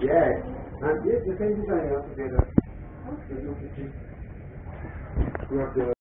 Yeah, the same design altogether. Okay, look at you.